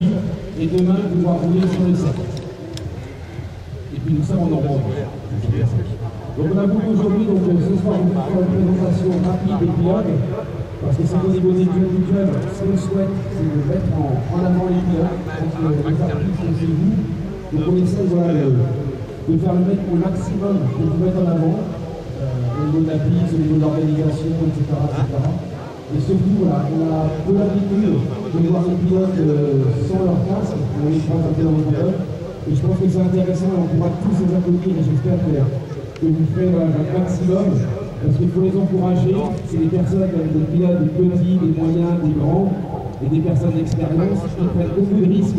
et demain pouvoir rouler sur le cercle. Et puis nous sommes en Normandie. Donc on a voulu aujourd'hui, ce soir, vous faire une présentation rapide des pilotes, parce que c'est au niveau des clubs du club, ce qu'on souhaite, c'est de mettre en avant les pilotes, donc les artistes, c'est vous. Donc on essaie de faire le mettre au maximum pour vous mettre en avant, au niveau de la piste, au niveau de l'organisation, etc., etc. Et surtout, voilà, on a peu l'habitude de voir les pilotes sans leur casque, on les croise un peu dans le pilote. Et je pense que c'est intéressant, on pourra tous les applaudir et j'espère que vous ferez un maximum, parce qu'il faut les encourager. C'est des personnes, des pilotes, des petits, des moyens, des grands, et des personnes d'expérience qui prennent beaucoup de risques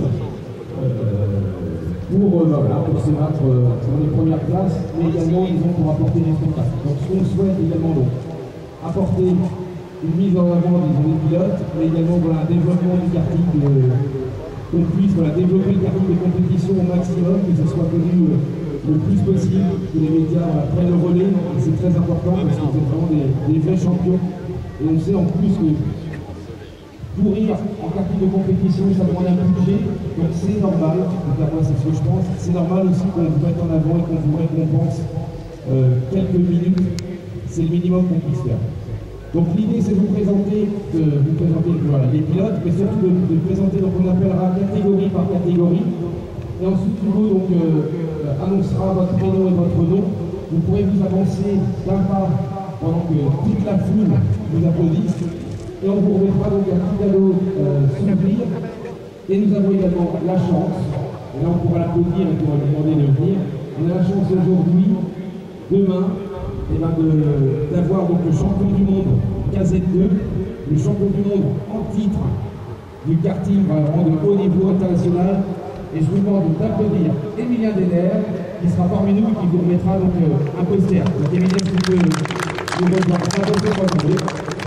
pour se battre dans les premières places, mais également, disons, pour apporter des spectacles. Donc ce qu'on souhaite également, apporter une mise en avant des pilotes, mais également un développement du karting, qu'on puisse développer le karting de compétition au maximum, que ce soit connu le plus possible, que les médias prennent le relais, et c'est très important parce que vous êtes vraiment des vrais champions. Et on sait en plus que courir en karting de compétition, ça demande un budget, donc c'est normal, en tout cas moi c'est ce que je pense, c'est normal aussi qu'on vous mette en avant et qu'on vous récompense quelques minutes, c'est le minimum qu'on puisse faire. Donc l'idée c'est de vous présenter les pilotes, mais surtout de présenter, donc on appellera catégorie par catégorie. Et ensuite Hugo annoncera votre prénom et votre nom. Vous pourrez vous avancer d'un pas pendant que toute la foule vous applaudisse. Et on vous remettra donc un petit cadeau souvenir. Et nous avons également la chance, et là on pourra l'applaudir et on pourra lui demander de venir. On a la chance aujourd'hui, demain, d'avoir le champion du monde KZ2, le champion du monde en titre du karting vraiment de haut niveau international. Et je vous demande d'applaudir Emilien Denner, qui sera parmi nous et qui vous remettra un poster. Donc Emilien, si vous pouvez nous rejoindre, un poster pour vous.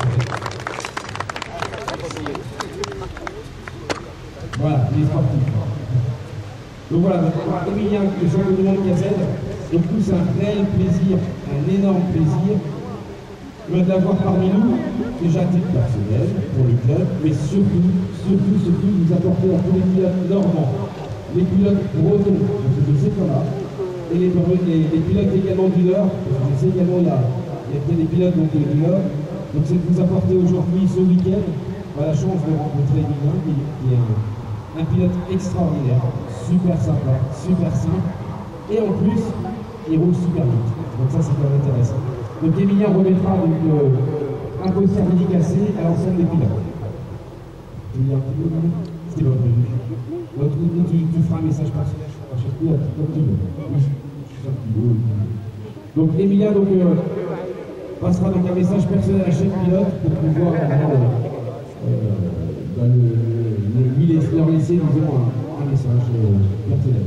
Voilà, les sportifs. Donc voilà, Emilien, le champion du monde KZ. Donc tout c'est un réel plaisir, un énorme plaisir d'avoir parmi nous, déjà à titre personnel pour le club, mais surtout nous apporter à tous les pilotes normands, les pilotes bretons, je sais qu'il y en a, et les pilotes également du Nord, je sais également il y a des pilotes du Nord, donc c'est de vous apporter aujourd'hui, ce week-end, la chance de rencontrer Emilien, qui est un pilote extraordinaire, super sympa, super simple, et en plus, il roule super vite. Donc ça, c'est quand même intéressant. Donc Emilien remettra un poster dédicacé à l'ensemble des pilotes. Emilien, c'était votre but. Donc tu feras un message personnel à chaque pilote, comme tu veux. Donc Emilien passera un message personnel à chaque pilote pour pouvoir leur laisser, disons, un message personnel.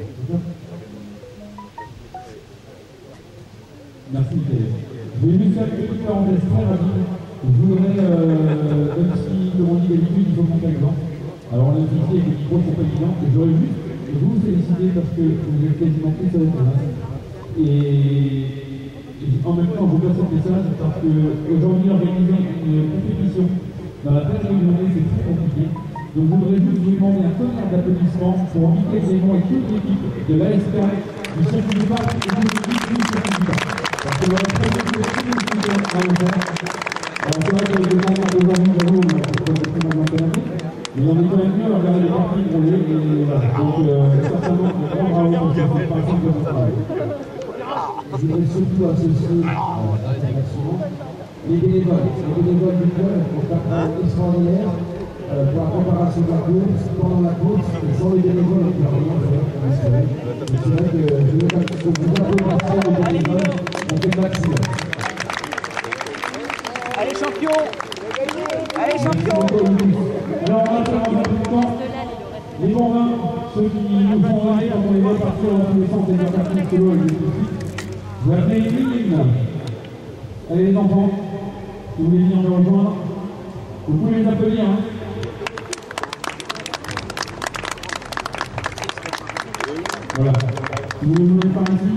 Merci. Je vais juste faire une petite parenthèse très rapide. Je voudrais, même si, comme on dit d'habitude, il faut monter l'exemple. Alors on a utilisé les micros, c'est pas évident. J'aurais juste vous féliciter parce que vous êtes quasiment tous avec moi. Et en même temps, je vous passe ce message parce qu'aujourd'hui, organiser une compétition dans la pleine journée, c'est très compliqué. Donc je voudrais juste vous demander un tonnerre d'applaudissements pour Michael Zémon et toute l'équipe de l'ASK, du circuit du parc et de l'équipe du circuit du parc. Parce que votre projet de tout le monde en même temps. Alors c'est vrai qu'avec le temps d'aujourd'hui, j'avoue, on a très mal canapé, mais on est quand même mieux à regarder les parties rouler et voilà. Donc certainement, un grand bravo pour cette partie de votre travail. Je voudrais surtout associer les bénévoles du club ont fait un travail extraordinaire pour la préparation de la course, pendant la course, et sans les bénévoles, on ne peut rien faire. C'est vrai que je veux vous appeler les bénévoles, on fait le maximum. Allez champion! Allez champion! Alors on va faire un peu de temps. Les bons vins, ceux qui nous font rêver quand on les voit partir dans tous les sens des interactions solo et des spécifiques. Vous appelez Lille. Allez les enfants, si vous voulez venir nous rejoindre, vous pouvez les applaudir. Hein. Voilà. Si vous voulez nous les faire ici.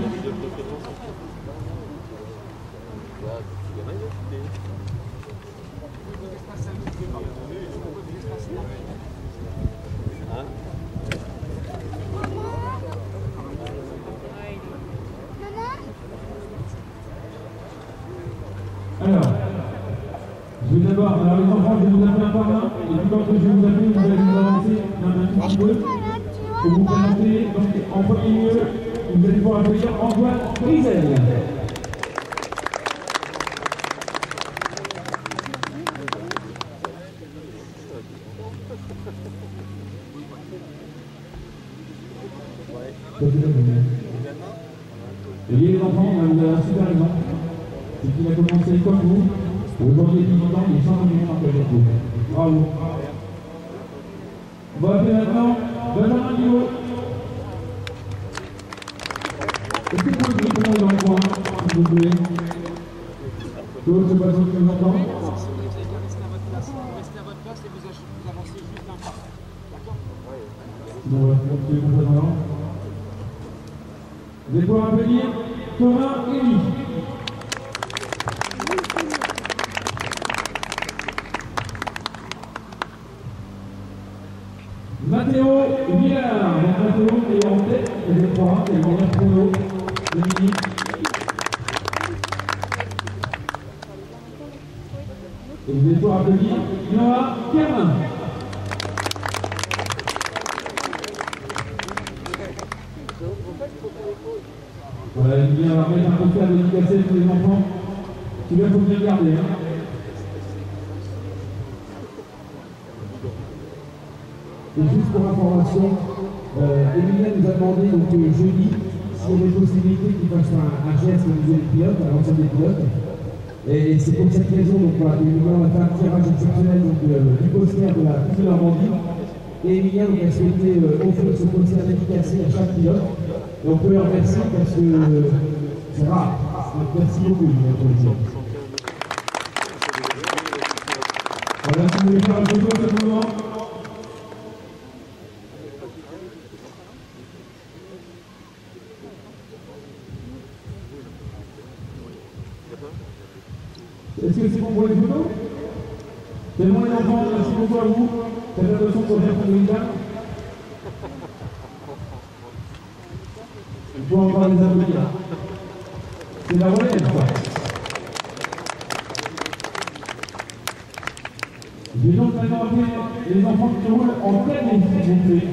D'accord, alors les enfants, je vais vous appeler un par un, et puis quand je vais vous appeler, vous allez vous avancer un petit peu pour vous présenter. Donc en premier lieu, vous allez pouvoir applaudir Antoine Frizel. Et les enfants, vous avez un super exemple. C'est qu'il a commencé comme vous. Aujourd'hui, depuis longtemps, il est champion du monde en Cameroun. Bravo. On va appeler maintenant Benjamin Guillot. Est-ce que vous pouvez dire comment il est dans le coin, s'il vous plaît? Claude, je ne sais pas si vous nous entendez. Vous avez bien resté à votre place. Vous restez à votre place et vous avancez juste d'un pas. D'accord? Sinon, on va continuer complètement. Vous allez pouvoir applaudir Thomas Élie. Matteo Villard. Donc Matteo est en tête, je crois, et le meilleur chrono de midi. Et vous allez pouvoir applaudir Noah Kerman. Voilà, il vient remettre un poster dédicacé pour les enfants. Celui-là, il faut bien le garder. Hein. Et juste pour information, Emilia nous a demandé donc, jeudi s'il y avait possibilité qu'il fasse un geste au niveau des pilotes, à l'ensemble des pilotes. Et c'est pour cette raison, donc voilà, Emilia, on a fait un tirage exceptionnel donc, du poster de la Coupe de Normandie. Et Emilia donc, a souhaité offrir ce poster dédicacé à chaque pilote. Et on peut les remercier parce que c'est rare. Donc, merci beaucoup, Emilia, pour le dire. Voilà, si vous voulez faire un photo à ce moment. Est-ce que c'est bon pour les photos? C'est bon les enfants, merci beaucoup à vous. Faites attention pour faire prendre les dames. Il faut encore les applaudir. C'est la relève, quoi. Je vais donc maintenant appeler les enfants qui roulent en pleine ligne, s'il vous plaît.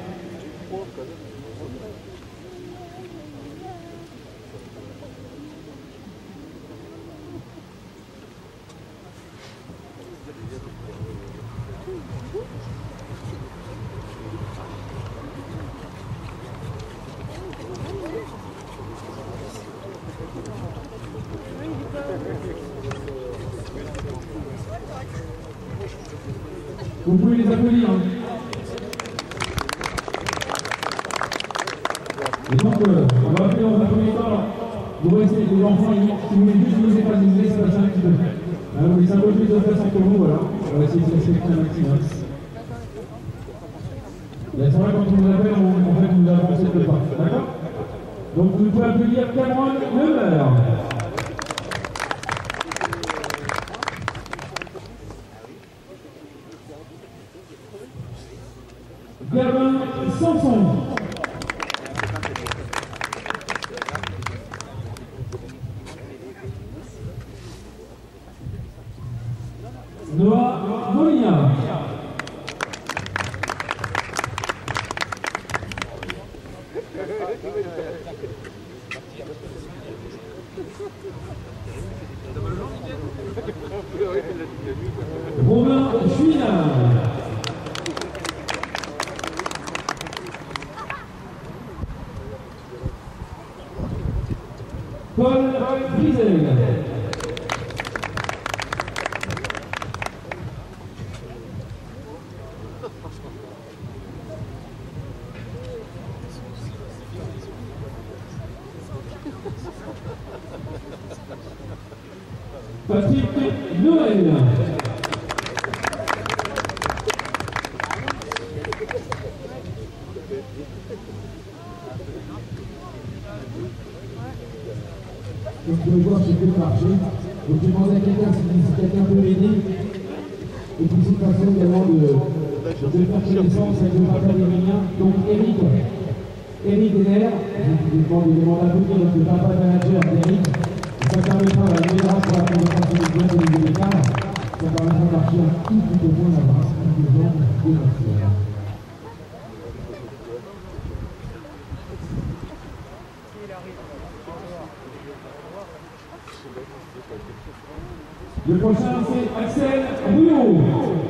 Vous pouvez les applaudir. Et donc, on va appeler dans un premier temps. Vous restez les enfants, si vous voulez juste nous épanouir, ça passe un petit peu. Vous laissez un peu plus de place entre vous, voilà. On va essayer de respecter un maximum. La soirée, quand on vous appelle, en fait, vous avancez de pas. D'accord? Donc, vous pouvez applaudir Cameron Lemaire. Gavin Sanson. Noah Molia. Robin Chouinard. Paul Frizel. Patrick Noël. Vous pouvez voir ce que marché. Donc je demande à quelqu'un si quelqu'un peut m'aider. Et puis c'est une façon également de faire connaissance avec le papa d'Emilien. Donc Eric Denner, je demande à vous dire le papa manager d'Eric. Ça permettra à la mémoire pour la présentation des biens de l'écart. Ça permettra de marcher un tout petit peu moins la brasse que les jambes de la. Le prochain, c'est Axel Rouillot.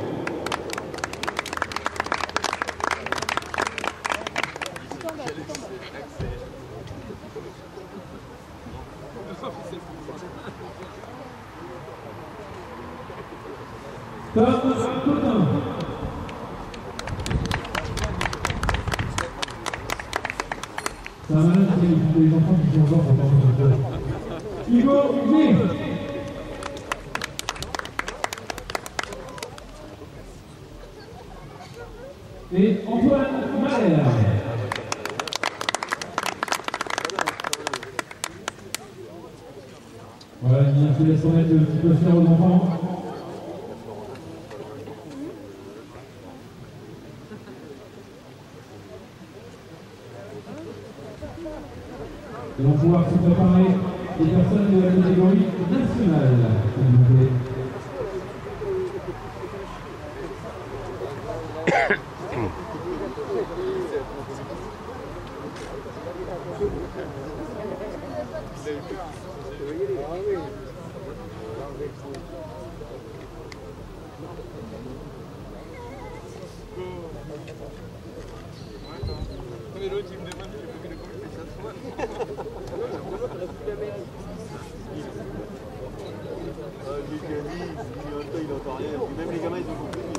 Tom Cotin. C'est un malin qui est les enfants qui sont encore pour Hugo G. Et Antoine Mahler. Voilà, je laisse remettre le petit poster aux enfants. Et on va pouvoir se préparer les personnes de la catégorie nationale, s'il vous plaît. Même les gamins, ils ont compris.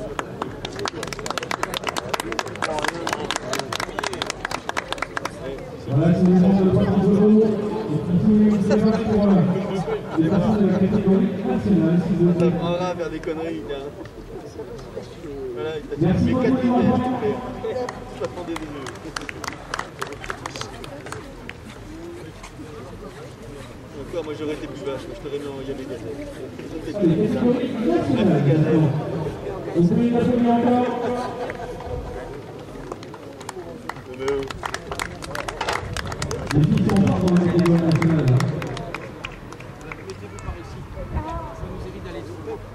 Voilà, c'est les gens de la partie de l'eau. Et puis, c'est parti pour les personnes de la catégorie nationale, s'il vous plaît. Ça prendra à faire des conneries, tiens. Voilà, il t'a Merci fait 4 beaucoup, idées, les s'il enfants. te plaît. Je t'attendais des yeux. Encore, moi j'aurais été plus vache, je t'aurais mis en Yann et Gazelle. Allez, catégorie nationale, maintenant. Vous pouvez l'applaudir encore. Les filles sont encore dans la catégorie nationale. Mettez-vous par ici. Ça nous évite d'aller trop haut.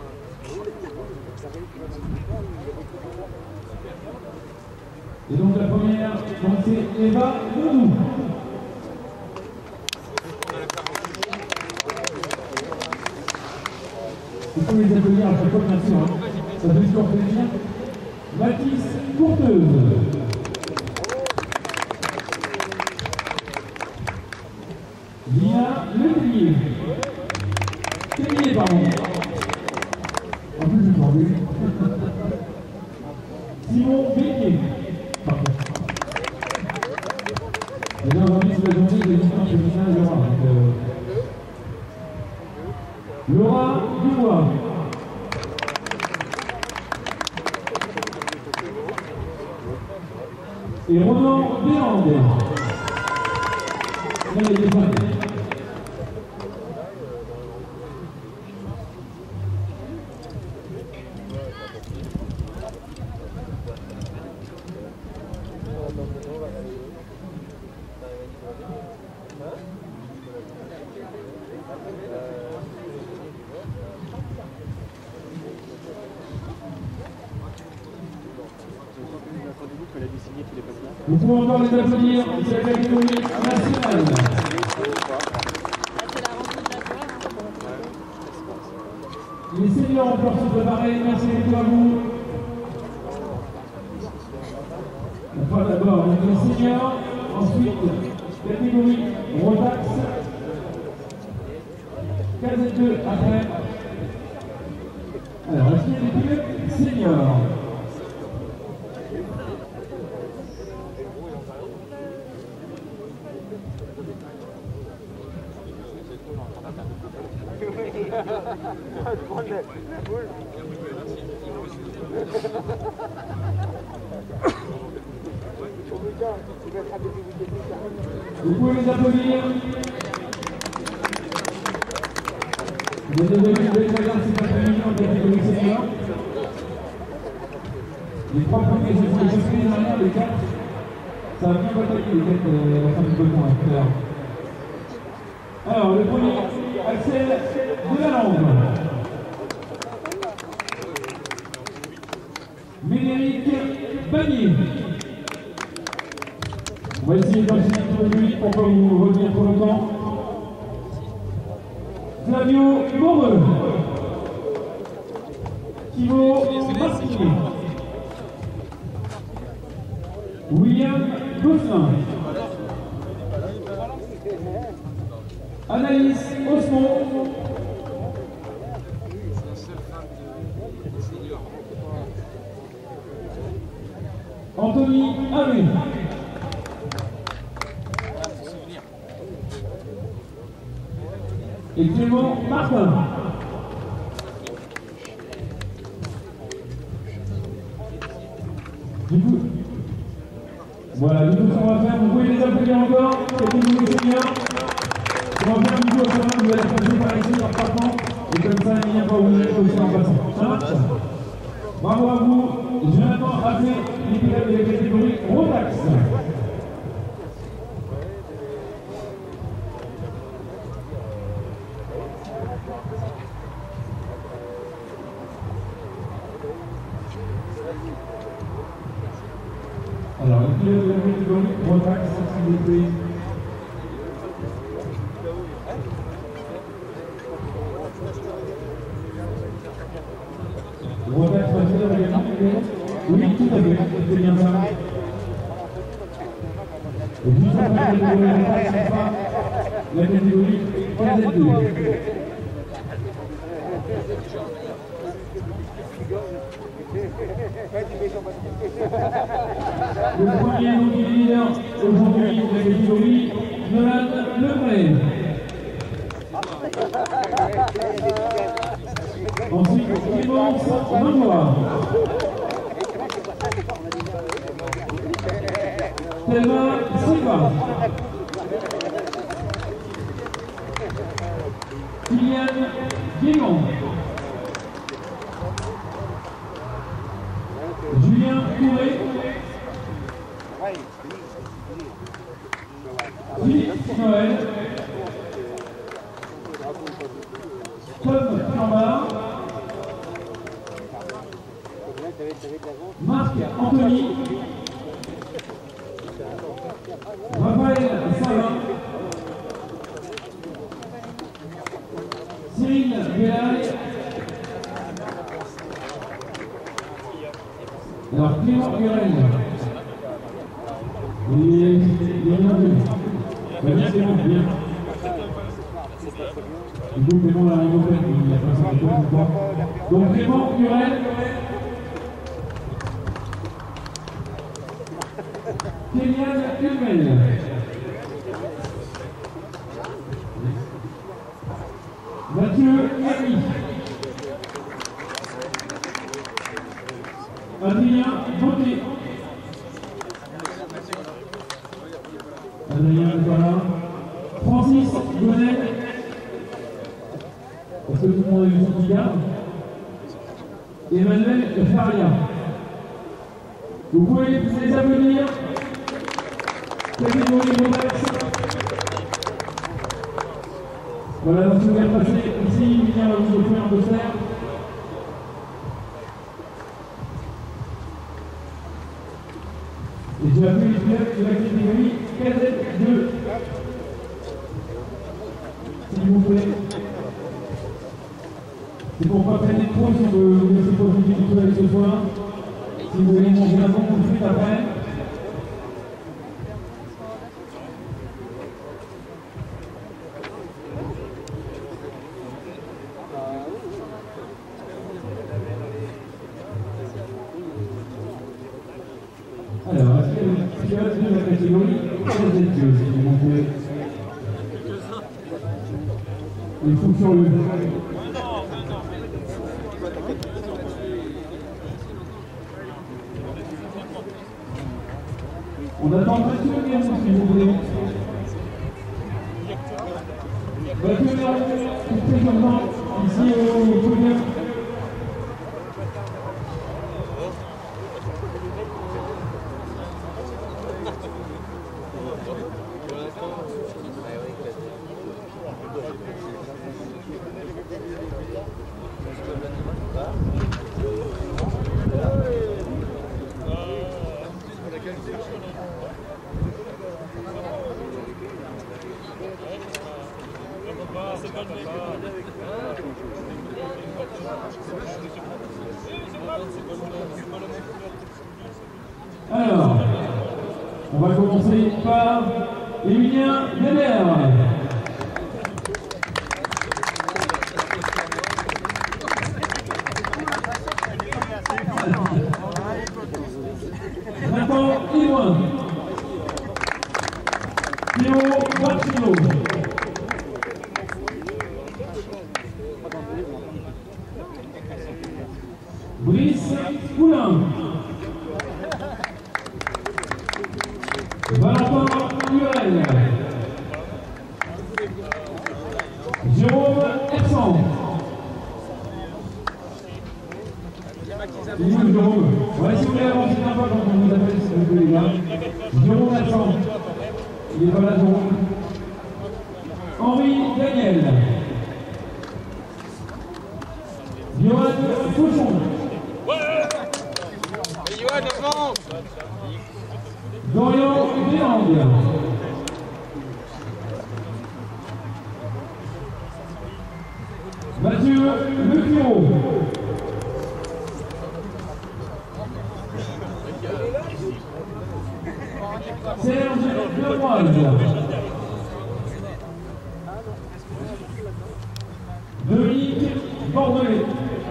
Et donc la première, donc c'est Eva Moudou. Il faut les applaudir à chaque fois, bien sûr. Hein. Ça fait toujours plaisir. Mathis Courteuse. Lina Letellier. Tellier, pardon. En plus, je m'en vais. Simon Béquier. Pardon. Et là, aujourd'hui, c'est la journée de l'histoire féminin de Laura. Laura Dubois. Et Ronan Béande. Là, il y a des femmes. Nous pouvons encore les applaudir, c'est la catégorie nationale. Les seniors ont encore se préparer, merci beaucoup à vous. On fera d'abord les seniors, ensuite catégorie Rotax, KZ2 après. Alors, est-ce qu'il y a des pilotes seniors? Vous pouvez les applaudir. Vous êtes devenus une belle présence cet après-midi en catégorie senior. Les trois premiers, je vous les surprises derrière, les quatre. Ça va bien batailler les quatre à la fin du peloton à tout à l'heure. Alors, le premier, Axel Delalande. Médéric Bagnier. On va essayer d'enchaîner sur le public pour ne pas vous retenir trop longtemps. Flavio Moreux. Thibaut Martinier. William Gosselin. Anaïs Osmond. Anthony Harry. Et Clément Martin. Du coup, voilà, du coup, ce qu'on va faire, vous pouvez les applaudir encore, c'est tout le monde bien. On va faire un coup à ça, vous allez passer par ici en partant, et comme ça, il n'y a pas où vous allez aussi en passant. Ça marche? Bravo à vous. Je vais maintenant appeler les pilotes de la catégorie Rotax. Alors, les pilotes de la catégorie Rotax, s'il vous plaît. Rotax, oui, tout à fait, c'est bien ça. Et juste après la catégorie Rotax, ce sera la catégorie KZ2. Le premier leader aujourd'hui de la catégorie, Nolan Lebray. Ensuite, Clémence Manoir. Thelma Silva. Kylian Guémon. Julien Touré. Philippe Noël. Tom Chambard. Marc Anthony. Raphaël Savin. Cyril Bellay. Alors Clément Gurel. Et c'est bon, bien. Du coup, Clément l'a arrivé au fait, il a passé un peu de temps. Donc Clément Gurel. Kélian Hulmel. Mathieu Hermy. Adrien Baudet. Adrien Nicolas. Francis Gonnet. Est-ce que tout le monde a vu son petit gars? Emmanuel Faria. Vous pouvez les applaudir. Catégorie Rotax. Voilà, donc je vais passer ici, il vient vous offrir un dessert. Et je vais appeler les pilotes de la catégorie KZ2. S'il vous plaît. C'est pour pas traîner trop si on veut vous laisser profiter du tout avec ce soir. Si vous voulez manger avant ou tout de suite après. Alors, est-ce qu'il y a de la catégorie KZ2, s'il vous plaît? Il faut sur le... On attend Mathieu Néron, s'il vous plaît. Mathieu Néron, tout présentement, ici au podium. Alors, on va commencer par Emilien Weber. Nathan Iloin. Théo Martino. Brice Poulain. Valentin Hurel. Jérôme Hersan. Jérôme. Ouais, si vous voulez avancer un peu quand on vous appelle, s'il vous plaît, les gars. Jérôme Hersan. Il est pas là, Jérôme. Henri Daniel. Johan Fauchon. Johan, avance. Dorian Véland. Mathieu Lecuro. Serge Lemoise. Dominique Bordelais.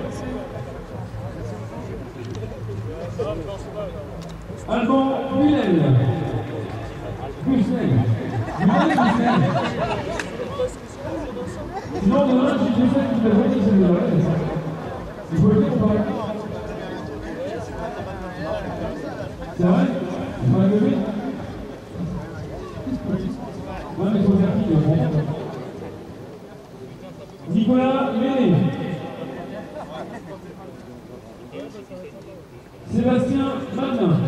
Alban Bullel. Busnel. Sinon, demain, si j'ai fait toute la journée, c'est le reste. Il faut le dire ou pas? C'est vrai? Il faut la lever? Ouais, mais il faut faire qui, le bon. Nicolas Méné. Sébastien Manin.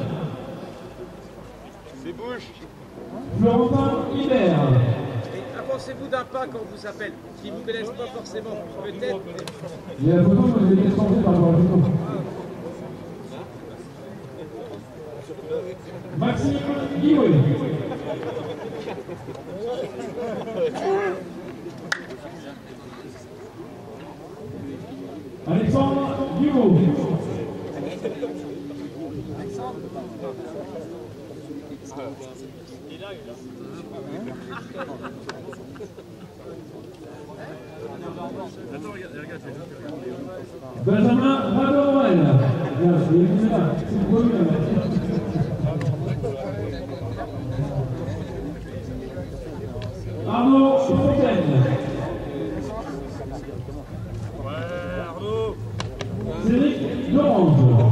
C'est bouche. Florentin Hibert. Avancez-vous d'un pas quand on vous appelle, qui ne vous connaissent pas forcément, peut-être. Il y a la photo, moi je l'ai changée par rapport à la photo. Maxime Guillouet. Alexandre Dugaud. Benjamin Radorel. Arnaud Fontaine. Cédric Dorange.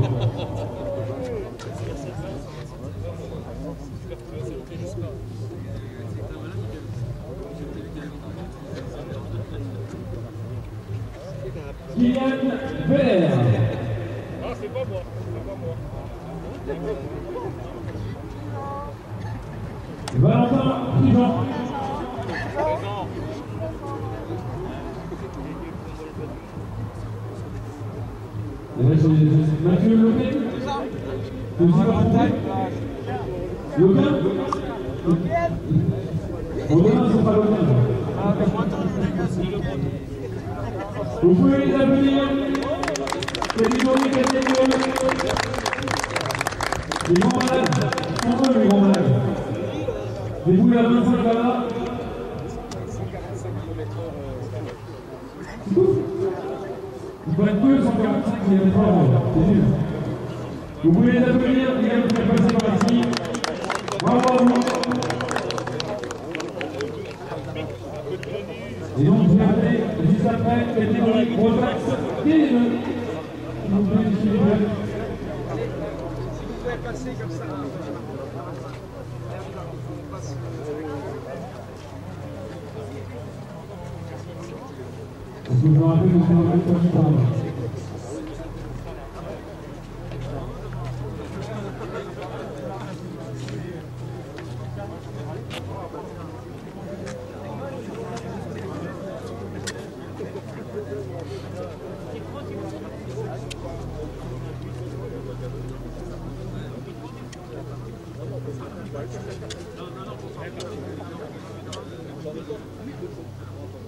Kylian Veller. Ah, c'est pas moi. Valentin Prigent. Mathieu Lopin. Lopin. Lopin, c'est pas Lopin. Vous pouvez les applaudir. C'est des journées catégories. Les grands malades. Sont eux les grands malades. Les boules à 25 là-bas. C'est tout. Il faut être 245 km/h. C'est nul. Vous pouvez les applaudir. Les gars, vous pouvez passer par ici. Bravo à vous. Et donc, je vais appeler juste après catégorie gros axe et le. S'il vous plaît, monsieur les jeunes. Si vous pouvez passer comme ça. Est-ce que je me rappelle que c'est un peu comme ça?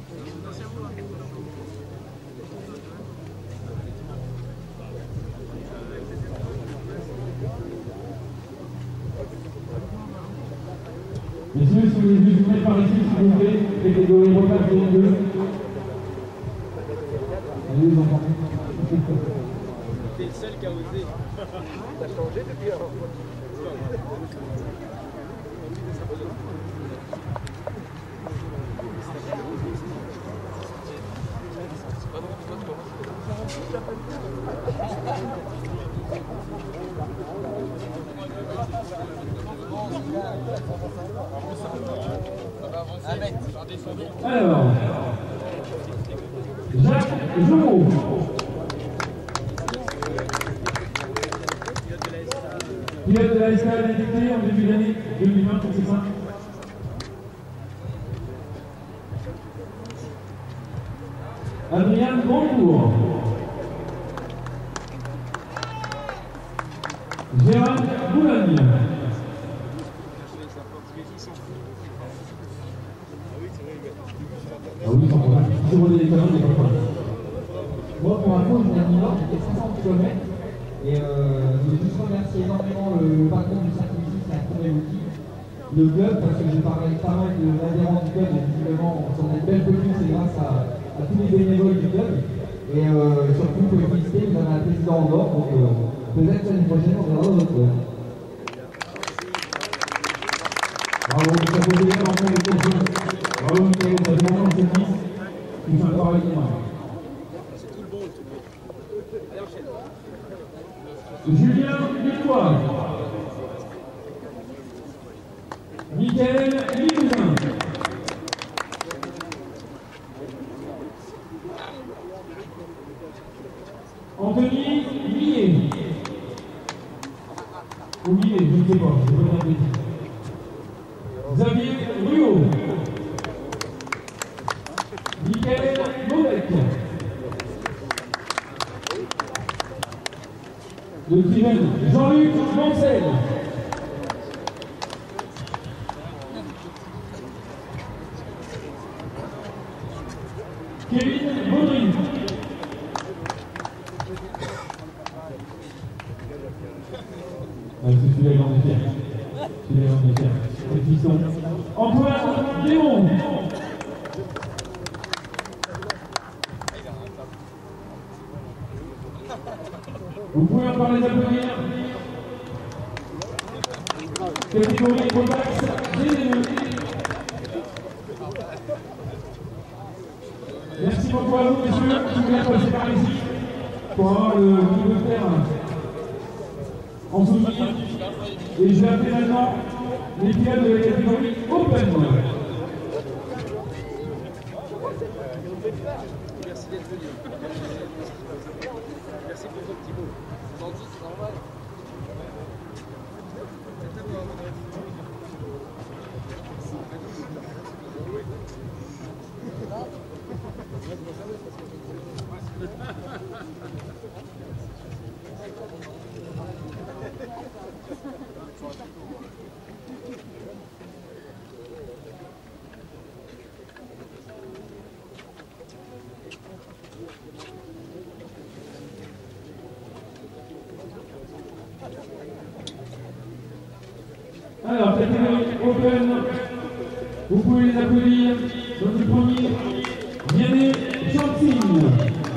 Messieurs, si vous voulez vous mettre par ici, s'il vous plaît, catégorie repas de 2. Allez, les enfants. T'es le seul qui a osé. T'as changé depuis avant. Alors, Jacques Jouot. Pilote de la SK détecté en début d'année 2020, c'est ça? Adrien Boncourt. Gérard Boulogne. Ah oui, sans problème. Si vous voulez des cadeaux, il n'y a pas de problème. Moi, pour info, je viens de Milan, j'ai fait 500 km. Et je voulais juste remercier énormément le patron du circuit ici, c'est un premier outil. Le club, parce que j'ai parlé pas mal de l'adhérence du club, et visiblement, on a une belle commune, c'est grâce à tous les bénévoles du club. Et surtout, vous pouvez féliciter, vous avez un président en or, donc peut-être l'année prochaine, on verra dans notre club. Bravo, vous applaudissez bien l'ensemble des coachs. Bravo, Michael, vous avez demandé en service. Tu fais un travail énorme. C'est tout le bon, tout le bon. Allez, enchaîne. Julien Victoire. Michael Limousin. Anthony Millet. Ou Millet, je ne sais pas, je ne sais pas. Xavier Ruot. Michael Mauvec. Le plus jeune, Jean-Luc Mancel. Kevin Baudry. Celui-là, il en est fier. Celui-là, il en est fier. Les pistons. Antoine Léon. Vous pouvez encore les applaudir. Catégorie Rotax D2. Merci beaucoup à vous, messieurs, qui voulez passer par ici pour avoir le niveau de terre en souvenir. Et je vais appeler maintenant les pilotes de la catégorie Open. Merci d'être venu. Merci pour vos petits mots. Gentil, c'est normal. Alors, catégorie Open, vous pouvez les applaudir. Notre premier, Vianney Chantine.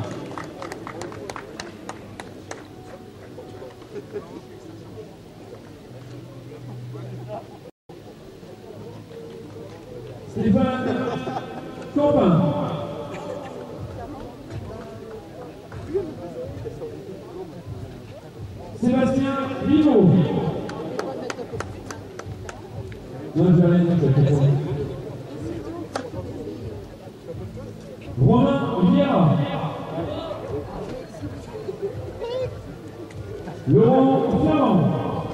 Stéphane Campin. Sébastien Vivot. Non, je vais rien dire. Romain Vieira. Laurent Flamand.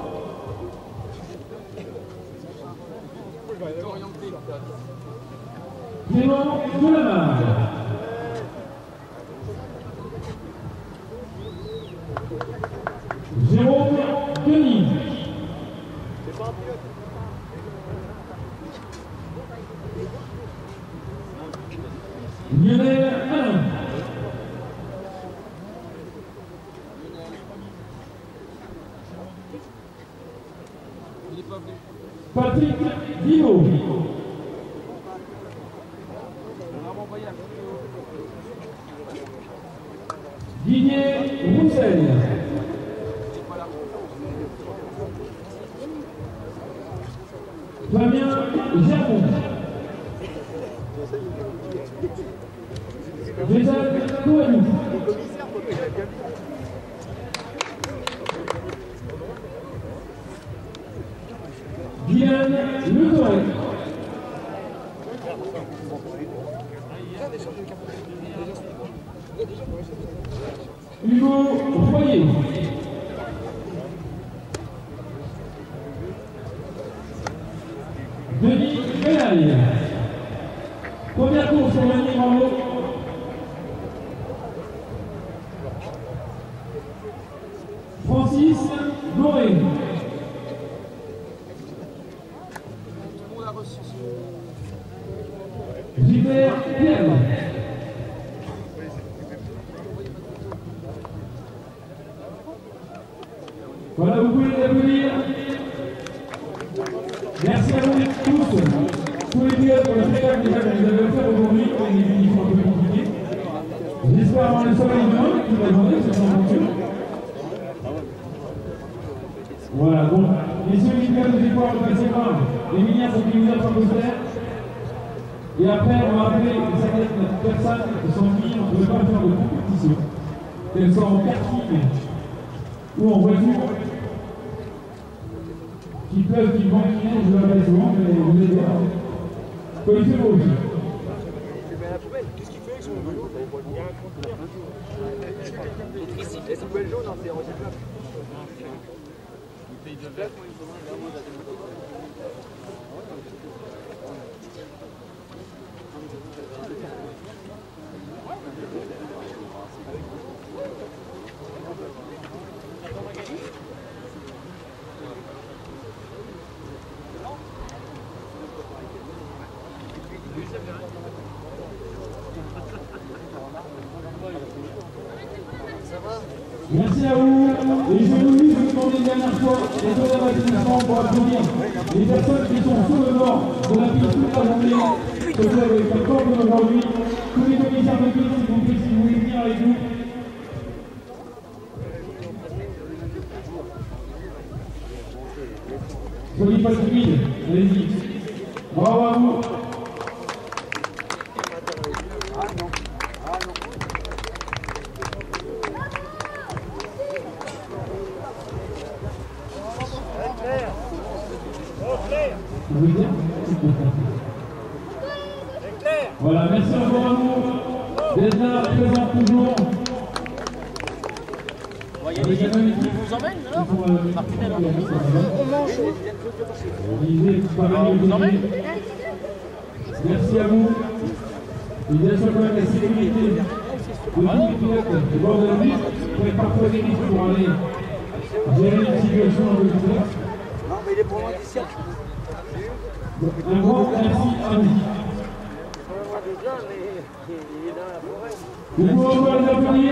Clément Delamare. Jérôme Denis. Lionel Alain. Il est pas venu. Patrick Dino. On va envoyer un vidéo. Didier Roussel. Fabien Germont. Jason Coanou. Dylan Le Torre. Hugo Foyer. Denis Benaille. Première course pour Denis, bravo. Francis Doré. Tout le monde a reçu Gilbert Pierre. Voilà, vous pouvez les applaudir. Merci à vous tous les pilotes pour le spectacle déjà que vous avez offert aujourd'hui, avec des conditions un peu compliquées. J'espère avoir le soleil demain, toute la journée, c'est sans voiture. Voilà, donc, messieurs les pilotes, vous allez pouvoir repasser par Emilien pour qu'il nous offre un poster. Et après, on va appeler une certaine personne qui sont mis, on ne pouvait pas faire de compétition, qu'elles soient en karting ou en voiture. Qui pleuvent, qui vont, qui neige, je le rappelle souvent, mais vous êtes là. Quoi il fait beau aussi. Qu'est-ce qu'il fait avec son vélo? Il y a un conteneur. Et son bel jaune, c'est recyclable. Il paye de place, moi, il faudra Merci à vous. Et je vous demande une dernière fois les deux d'applaudissements pour applaudir les personnes qui sont sur le bord de la piste toute la journée. Ce soit avec la corde aujourd'hui. Tous les commissaires de piste, s'il vous plaît, si vous voulez venir avec nous. Soyez pas timides, allez-y. Bravo à vous. Voilà, merci encore à vous d'être là, présent toujours. Il vous emmène alors on mange. On vous emmène. Merci à vous. Et bien sûr, quand même, la sécurité de tous les pilotes du bord de la piste fait parfois des risques pour aller gérer une situation un peu complexe. Non, mais il est pour moi d'ici. Un grand merci à vous. Vous pouvez encore les applaudir.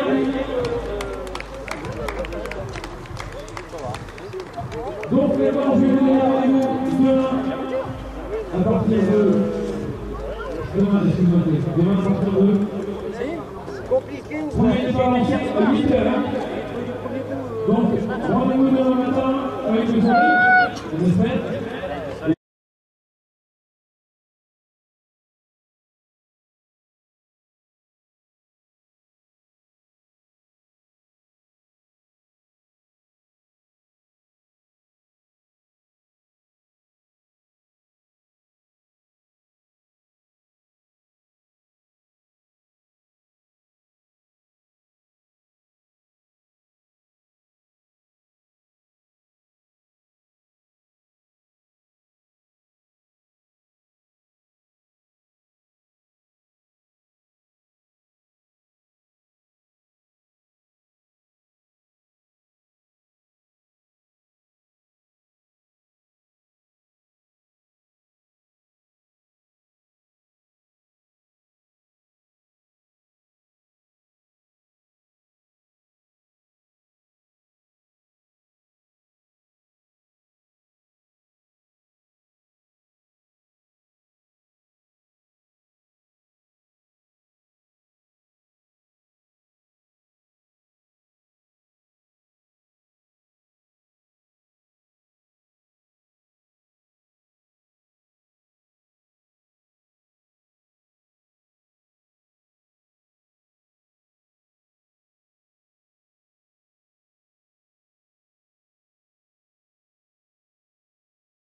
Donc, les gens, je vais vous donner rendez-vous demain à partir de. Demain, excusez-moi, demain à partir de. C'est compliqué. Premier départ en chasse à 8 h. Donc, rendez-vous demain matin avec le soleil, on espère.